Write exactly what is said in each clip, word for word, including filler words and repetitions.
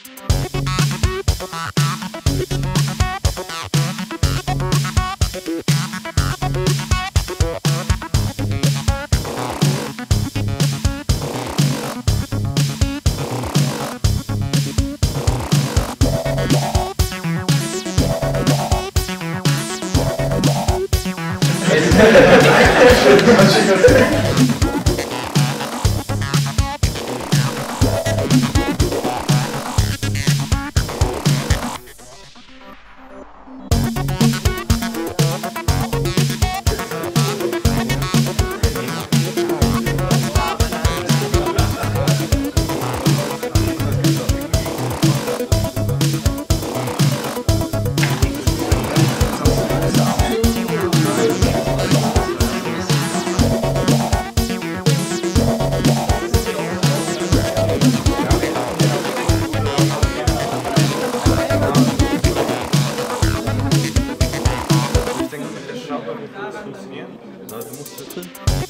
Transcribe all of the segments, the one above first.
Funktionieren. Na, du musst bitte.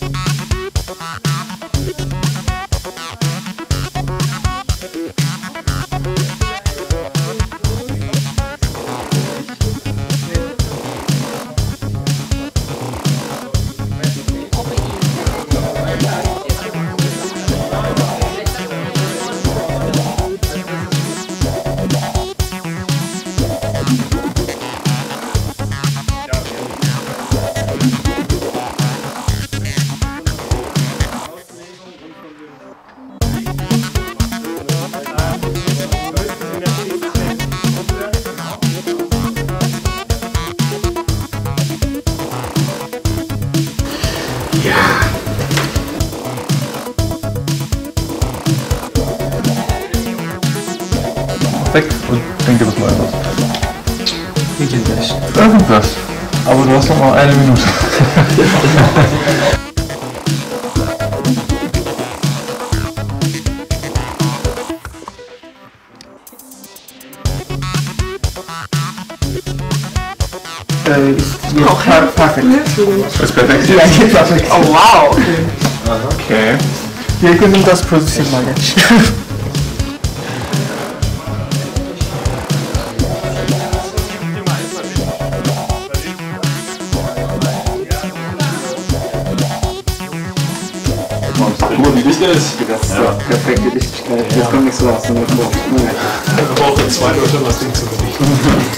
Weg und denk dir was Neues aus. Irgendwas. Irgendwas. Aber du hast noch mal eine Minute. Äh, ist jetzt Auch per perfekt. Ist perfekt. Ja, geht perfekt. Oh wow! Okay. Wir können das produzieren mal jetzt. Gut, wie wichtig ist. Das ist ja perfekte Lichtigkeit. Das kommt nicht so aus dem Mikro. Wir brauchen zwei Leute, um das Ding zu belichten.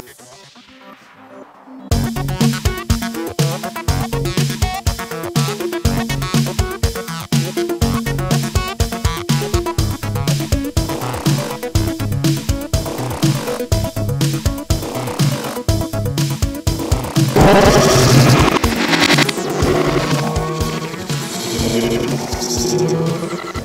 Thank you.